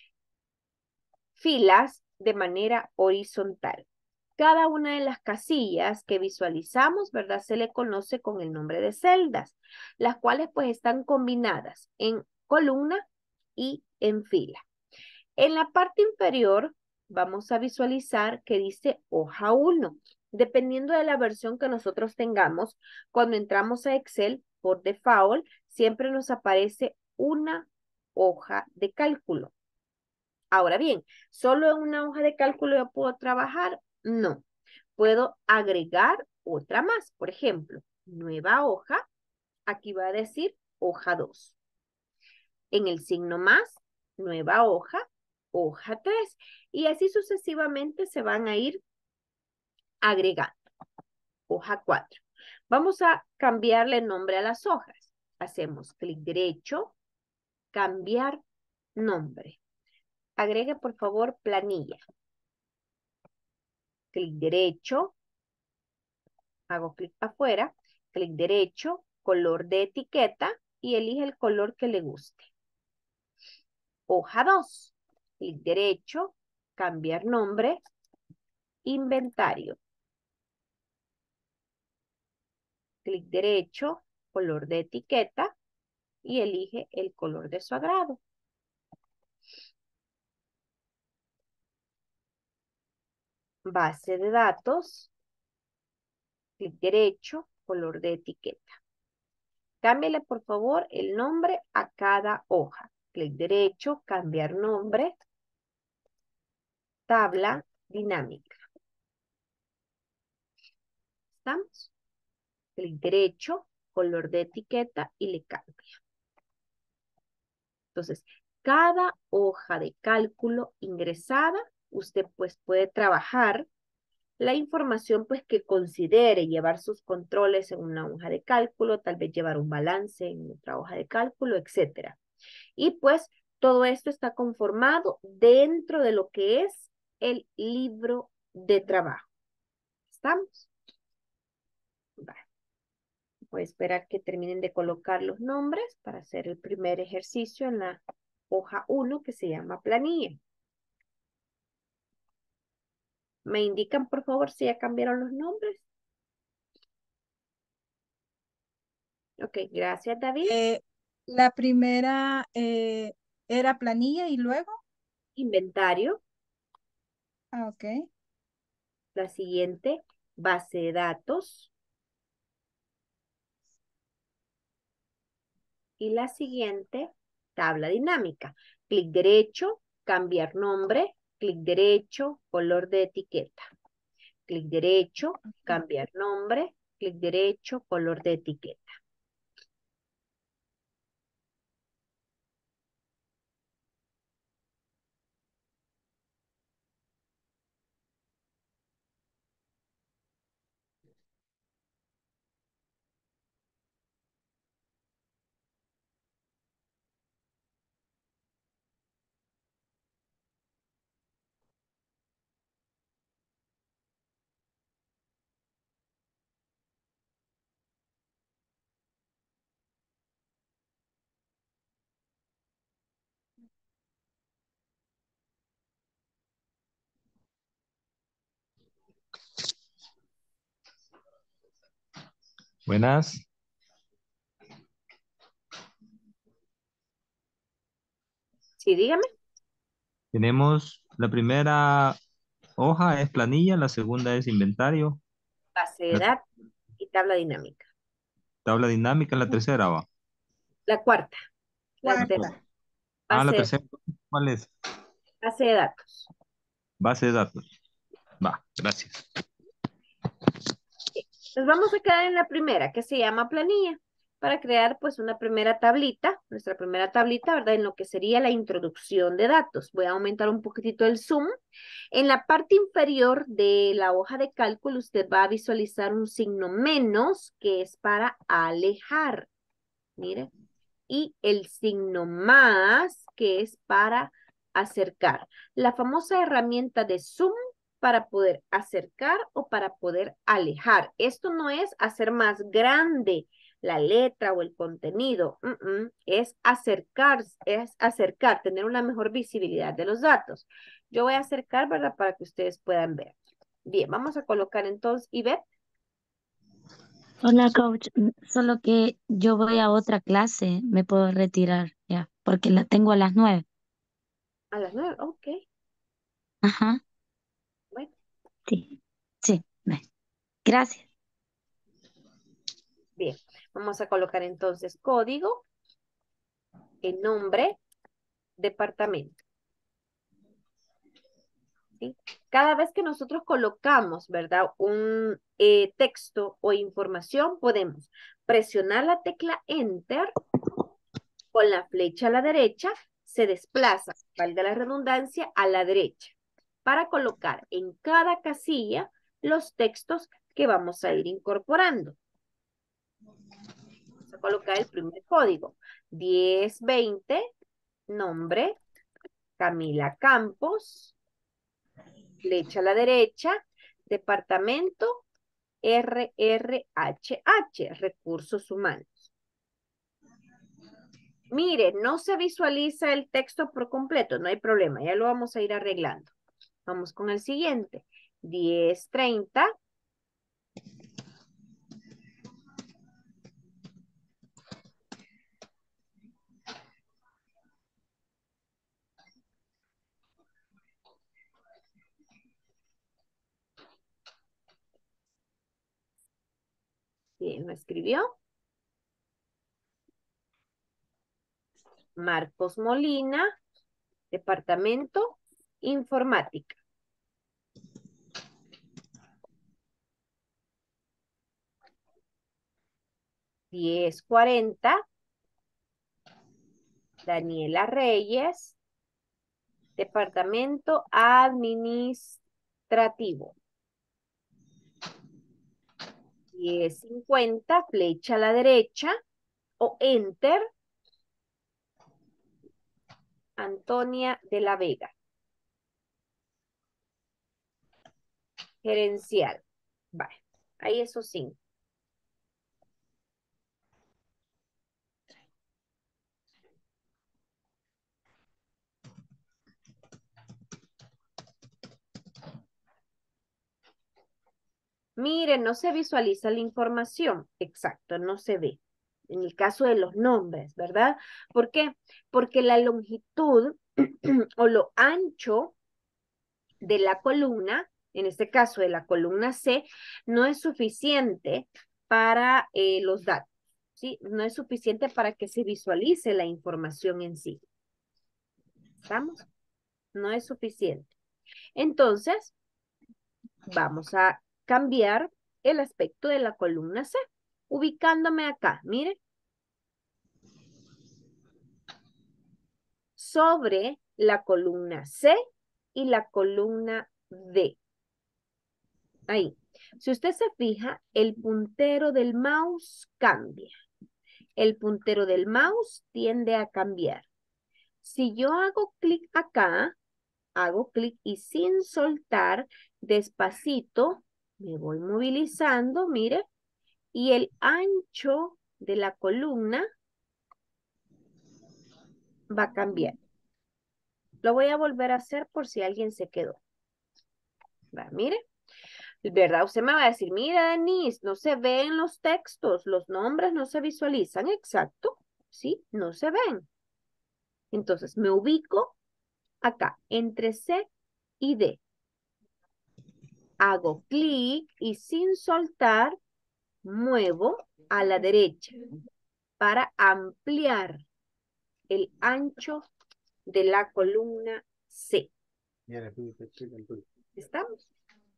filas de manera horizontal. Cada una de las casillas que visualizamos, ¿verdad? Se le conoce con el nombre de celdas, las cuales pues están combinadas en columna y en fila. En la parte inferior vamos a visualizar que dice hoja 1. Dependiendo de la versión que nosotros tengamos, cuando entramos a Excel, por default, siempre nos aparece una hoja de cálculo. Ahora bien, ¿solo en una hoja de cálculo yo puedo trabajar? No. Puedo agregar otra más. Por ejemplo, nueva hoja. Aquí va a decir hoja 2. En el signo más, nueva hoja, hoja 3. Y así sucesivamente se van a ir agregando. Hoja 4. Vamos a cambiarle nombre a las hojas. Hacemos clic derecho, cambiar nombre. Agregue por favor planilla. Clic derecho, hago clic afuera, clic derecho, color de etiqueta y elige el color que le guste. Hoja 2, clic derecho, cambiar nombre, inventario. Clic derecho, color de etiqueta y elige el color de su agrado. Base de datos, clic derecho, color de etiqueta. Cámbiale por favor el nombre a cada hoja. Clic derecho, cambiar nombre, tabla dinámica. ¿Estamos? Clic derecho, color de etiqueta y le cambia. Entonces, cada hoja de cálculo ingresada, usted pues puede trabajar la información pues que considere, llevar sus controles en una hoja de cálculo, tal vez llevar un balance en otra hoja de cálculo, etcétera. Y pues todo esto está conformado dentro de lo que es el libro de trabajo. ¿Estamos? Vale. Voy a esperar que terminen de colocar los nombres para hacer el primer ejercicio en la hoja 1 que se llama planilla. ¿Me indican por favor si ya cambiaron los nombres? Ok, gracias David. La primera era planilla y luego. Inventario. Ah, ok. La siguiente, base de datos. Y la siguiente, tabla dinámica. Clic derecho, cambiar nombre, clic derecho, color de etiqueta. Clic derecho, cambiar nombre, clic derecho, color de etiqueta. Buenas. Sí, dígame. Tenemos la primera hoja es planilla, la segunda es inventario, Base de la datos y tabla dinámica. tabla dinámica, la tercera va. La cuarta. La Cuarta. La base, tercera, ¿cuál es? base de datos. Base de datos. Va, gracias. Nos vamos a quedar en la primera, que se llama planilla, para crear pues una primera tablita, nuestra primera tablita, ¿verdad? En lo que sería la introducción de datos. Voy a aumentar un poquitito el zoom. En la parte inferior de la hoja de cálculo, usted va a visualizar un signo menos, que es para alejar. Mire. Y el signo más, que es para acercar. La famosa herramienta de zoom para poder acercar o para poder alejar. Esto no es hacer más grande la letra o el contenido. Es acercar, tener una mejor visibilidad de los datos. Yo voy a acercar, ¿verdad? Para que ustedes puedan ver. Bien, vamos a colocar entonces, Ivette, Hola, coach. Solo que yo voy a otra clase, me puedo retirar ya, porque la tengo a las 9. a las 9. Ok. Ajá, Bueno, sí, sí. Gracias. bien. Vamos a colocar entonces código, el nombre, departamento. ¿Sí? Cada vez que nosotros colocamos, ¿verdad? Un texto o información, podemos presionar la tecla Enter, con la flecha a la derecha, se desplaza, valga la redundancia, a la derecha, para colocar en cada casilla los textos que vamos a ir incorporando. Vamos a colocar el primer código, 1020, nombre, Camila Campos, flecha a la derecha, departamento RRHH, recursos humanos. Mire, no se visualiza el texto por completo, no hay problema, ya lo vamos a ir arreglando. Vamos con el siguiente, 1030. ¿Quién lo escribió? Marcos Molina, departamento informática. 1040. Daniela Reyes, departamento administrativo. 1050, flecha a la derecha o enter, Antonia de la Vega. Gerencial. Vale, ahí eso sí. Miren, no se visualiza la información. Exacto, no se ve. En el caso de los nombres, ¿verdad? ¿Por qué? Porque la longitud o lo ancho de la columna, en este caso de la columna C, no es suficiente para los datos, ¿sí? No es suficiente para que se visualice la información en sí. ¿Estamos? No es suficiente. Entonces, vamos a cambiar el aspecto de la columna C, ubicándome acá, miren. Sobre la columna C y la columna D. Ahí. Si usted se fija, el puntero del mouse cambia. El puntero del mouse tiende a cambiar. Si yo hago clic acá, hago clic y sin soltar, despacito, me voy movilizando, mire, y el ancho de la columna va a cambiar. Lo voy a volver a hacer por si alguien se quedó. Va, mire. ¿Verdad? Usted me va a decir, mira, Denise, no se ven los textos, los nombres no se visualizan. Exacto, ¿sí? No se ven. Entonces, me ubico acá, entre C y D. Hago clic y sin soltar, muevo a la derecha para ampliar el ancho de la columna C. ¿Estamos?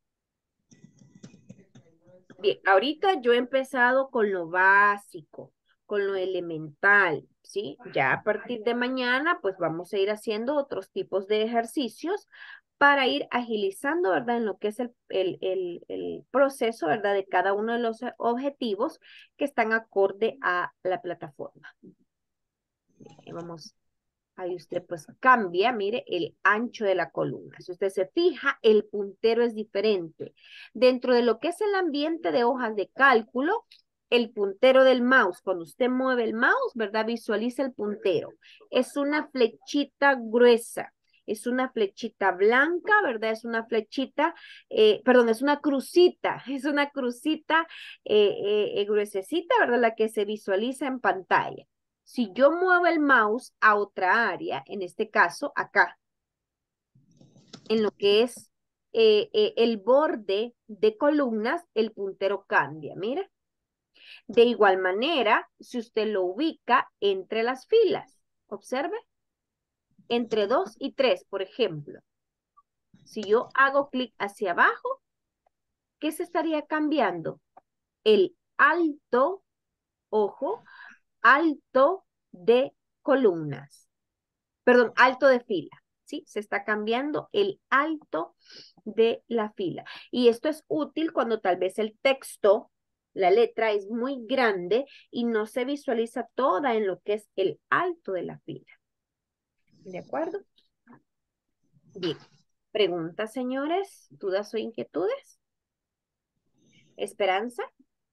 Bien, ahorita yo he empezado con lo básico, con lo elemental, ¿sí? Ya a partir de mañana, pues vamos a ir haciendo otros tipos de ejercicios para ir agilizando, ¿verdad? En lo que es el proceso, ¿verdad? De cada uno de los objetivos que están acorde a la plataforma. Bien, vamos. Ahí usted pues cambia, mire, el ancho de la columna. Si usted se fija, el puntero es diferente. Dentro de lo que es el ambiente de hojas de cálculo, el puntero del mouse, cuando usted mueve el mouse, ¿verdad? Visualiza el puntero. Es una flechita gruesa. Es una flechita blanca, ¿verdad? Es una flechita, perdón, es una crucita. Es una crucita gruesecita, ¿verdad? La que se visualiza en pantalla. Si yo muevo el mouse a otra área, en este caso acá, en lo que es el borde de columnas, el puntero cambia, mira. De igual manera, si usted lo ubica entre las filas, observe, entre 2 y 3, por ejemplo. Si yo hago clic hacia abajo, ¿qué se estaría cambiando? El alto, ojo, alto de columnas. Perdón, alto de fila. ¿Sí? Se está cambiando el alto de la fila. Y esto es útil cuando tal vez el texto, la letra es muy grande y no se visualiza toda en lo que es el alto de la fila. ¿De acuerdo? Bien. Preguntas, señores, dudas o inquietudes. Esperanza.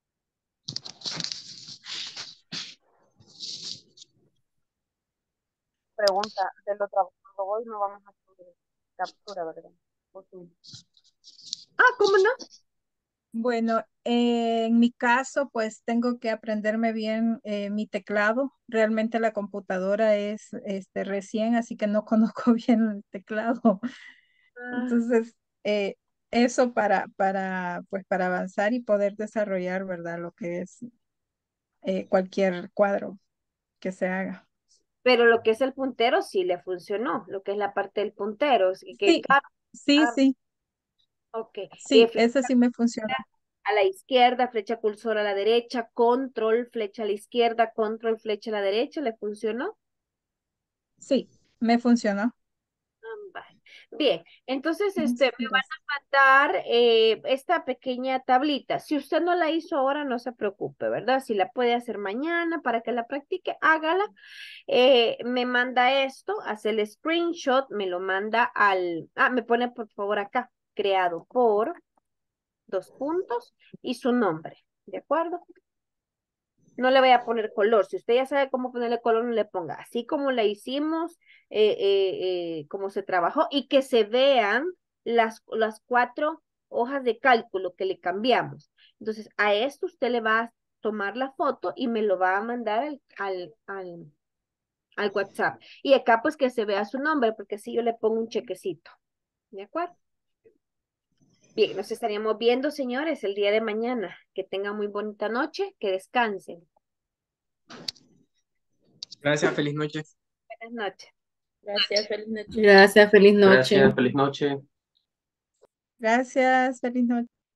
Pregunta, de lo trabajado hoy no vamos a hacer captura, ¿verdad? ¿O sí? Ah, ¿cómo no? Bueno, en mi caso, pues tengo que aprenderme bien mi teclado. Realmente la computadora es recién, así que no conozco bien el teclado. Ah, Entonces, eso pues, para avanzar y poder desarrollar, ¿verdad? Lo que es cualquier cuadro que se haga. pero lo que es el puntero sí le funcionó, lo que es la parte del puntero. Y que Sí, sí, ah, sí, ok. sí, Flecha ese sí me funciona. a la izquierda, flecha cursor a la derecha, control, flecha a la izquierda, control, flecha a la derecha, ¿le funcionó? Sí, me funcionó. Vale. Bien, entonces me van Gracias. a mandar esta pequeña tablita. Si usted no la hizo ahora, no se preocupe, ¿verdad? Si la puede hacer mañana para que la practique, hágala. Me manda esto, hace el screenshot, me lo manda me pone por favor acá, creado por, dos puntos, y su nombre, ¿de acuerdo? No le voy a poner color. Si usted ya sabe cómo ponerle color, no le ponga. Así como la hicimos, como se trabajó, y que se vean las 4 hojas de cálculo que le cambiamos. Entonces, a esto usted le va a tomar la foto y me lo va a mandar al WhatsApp. Y acá pues que se vea su nombre, porque así yo le pongo un chequecito. ¿De acuerdo? Bien, nos estaríamos viendo, señores, el día de mañana. Que tengan muy bonita noche, que descansen. Gracias, feliz noche. Buenas noches. Gracias, feliz noche. Gracias, feliz noche. Gracias, feliz noche. Gracias, feliz noche.